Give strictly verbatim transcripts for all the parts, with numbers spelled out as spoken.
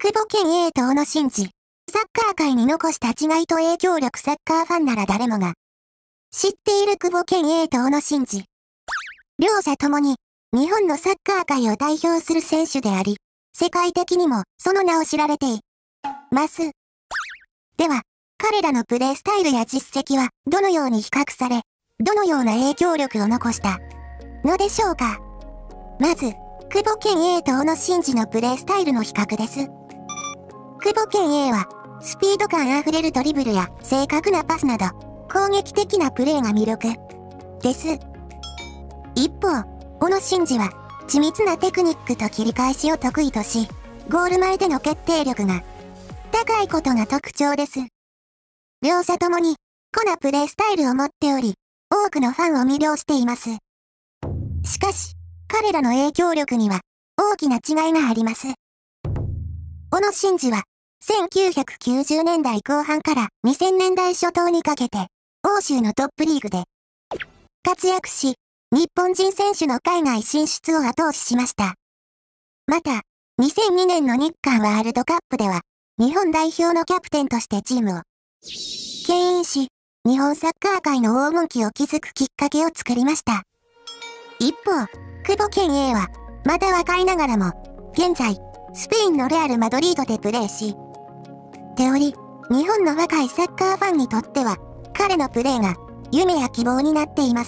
久保健英と小野伸二。サッカー界に残した違いと影響力。サッカーファンなら誰もが知っている久保健英と小野伸二。両者ともに日本のサッカー界を代表する選手であり、世界的にもその名を知られています。では、彼らのプレースタイルや実績はどのように比較され、どのような影響力を残したのでしょうか。まず、久保健英と小野伸二のプレースタイルの比較です。久保健英は、スピード感あふれるドリブルや正確なパスなど、攻撃的なプレーが魅力です。一方、小野伸二は、緻密なテクニックと切り返しを得意とし、ゴール前での決定力が高いことが特徴です。両者ともに、個なプレースタイルを持っており、多くのファンを魅了しています。しかし、彼らの影響力には、大きな違いがあります。小野伸二は、せんきゅうひゃくきゅうじゅうねんだいこう半からにせんねんだい初頭にかけて、欧州のトップリーグで活躍し、日本人選手の海外進出を後押ししました。また、にせんにねんの日韓ワールドカップでは、日本代表のキャプテンとしてチームを牽引し、日本サッカー界の黄金期を築くきっかけを作りました。一方、久保健英は、まだ若いながらも、現在、スペインのレアル・マドリードでプレーしており、日本の若いサッカーファンにとっては、彼のプレーが夢や希望になっています。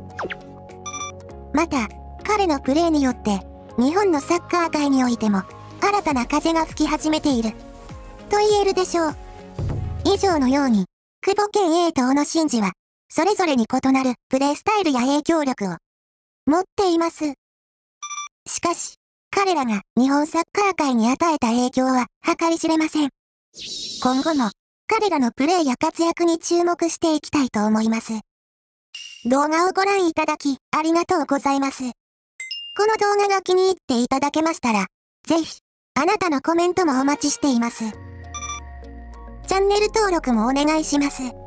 また、彼のプレーによって、日本のサッカー界においても、新たな風が吹き始めている、と言えるでしょう。以上のように、久保健英と小野伸二は、それぞれに異なるプレースタイルや影響力を持っています。しかし、彼らが日本サッカー界に与えた影響は計り知れません。今後も、彼らのプレーや活躍に注目していきたいと思います。動画をご覧いただき、ありがとうございます。この動画が気に入っていただけましたら、ぜひ、あなたのコメントもお待ちしています。チャンネル登録もお願いします。